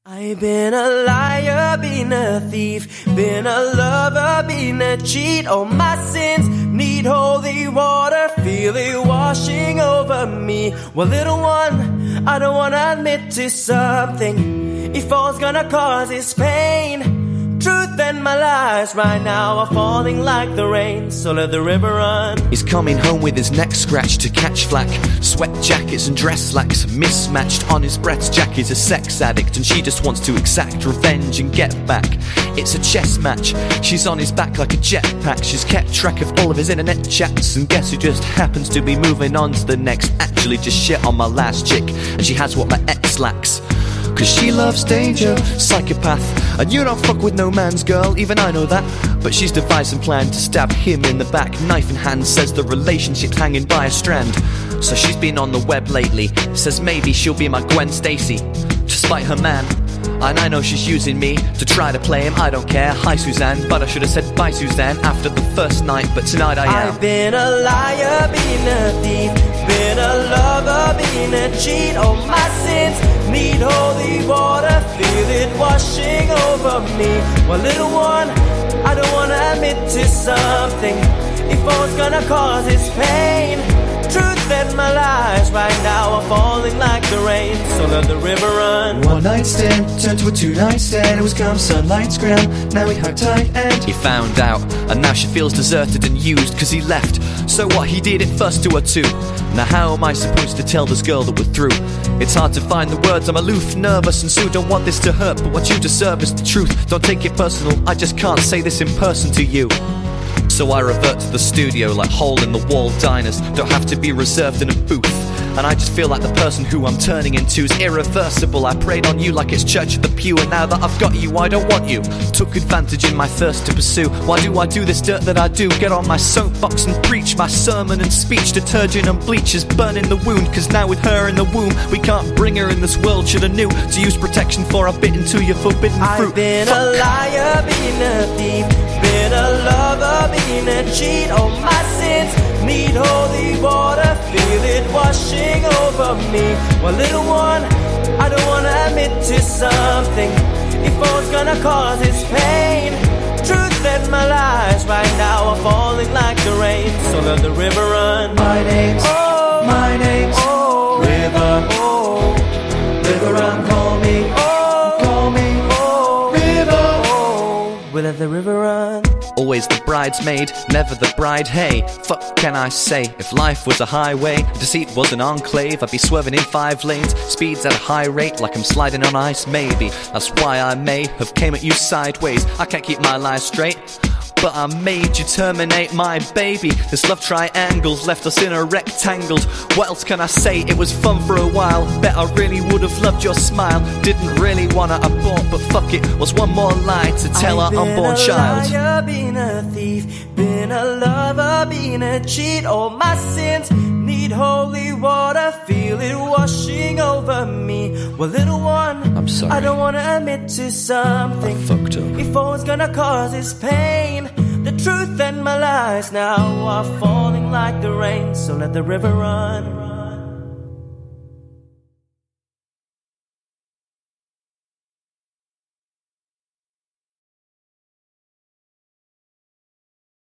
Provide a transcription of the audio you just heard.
I've been a liar, been a thief, been a lover, been a cheat. All my sins need holy water, feel it washing over me. Well, little one, I don't wanna admit to something. If all's gonna cause is pain, truth and my lies right now are falling like the rain, so let the river run. He's coming home with his neck scratched to catch flack. Sweat jackets and dress slacks mismatched. On his breath, Jack is a sex addict, and she just wants to exact revenge and get back. It's a chess match, she's on his back like a jetpack. She's kept track of all of his internet chats, and guess who just happens to be moving on to the next. Actually just shit on my last chick, and she has what my ex lacks. Cause she loves danger, psychopath. And you don't fuck with no man's girl, even I know that. But she's devised and planned to stab him in the back. Knife in hand, says the relationship's hanging by a strand. So she's been on the web lately, says maybe she'll be my Gwen Stacy, to spite her man. And I know she's using me to try to play him, I don't care. Hi Suzanne, but I should have said bye Suzanne after the first night, but tonight I am. I've been a liar, been a thief, been a lover, been a cheat. All my sins need holy water, feel it washing over me. Well, little one, I don't wanna admit to something. If all's gonna cause is pain, truth and my lies right now are falling like the rain, so let the river run. One night stand turned to a two-night stand. It was come sunlight scram, now we hug tight and he found out, and now she feels deserted and used, cause he left. So what, he did it first to her too. Now how am I supposed to tell this girl that we're through? It's hard to find the words, I'm aloof, nervous and so don't want this to hurt, but what you deserve is the truth. Don't take it personal, I just can't say this in person to you. So I revert to the studio like hole-in-the-wall diners. Don't have to be reserved in a booth. And I just feel like the person who I'm turning into is irreversible. I prayed on you like it's church at the pew, and now that I've got you, I don't want you. Took advantage in my thirst to pursue. Why do I do this dirt that I do? Get on my soapbox and preach my sermon and speech. Detergent and bleach is burning the wound, cause now with her in the womb, we can't bring her in this world. Shoulda knew to use protection for I bit into your forbidden fruit. I've been a liar, been a thief, been a lover, been a cheat. All my sins need holy water, feel it washing over me. Well, little one, I don't wanna admit to something. If all's gonna cause is pain, truth and my lies right now are falling like the rain, so let the river run. my name's River. River run, call me, River. We'll let the river run. Always the bridesmaid, never the bride. Hey, fuck can I say? If life was a highway, deceit was an enclave, I'd be swerving in 5 lanes, speeds at a high rate, like I'm sliding on ice maybe. That's why I may have came at you sideways. I can't keep my life straight, but I made you terminate my baby. This love triangle's left us in a rectangle. What else can I say? It was fun for a while. Bet I really would have loved your smile. Didn't really wanna abort, but fuck it. Was one more lie to tell our unborn child. I've been a liar, been a thief, been a lover, been a cheat. All my sins need holy water, feel it washing over me. Well, little one, I'm sorry. I don't wanna admit to something. I fucked up. If all's gonna cause is pain, the truth and my lies now are falling like the rain, so let the river run.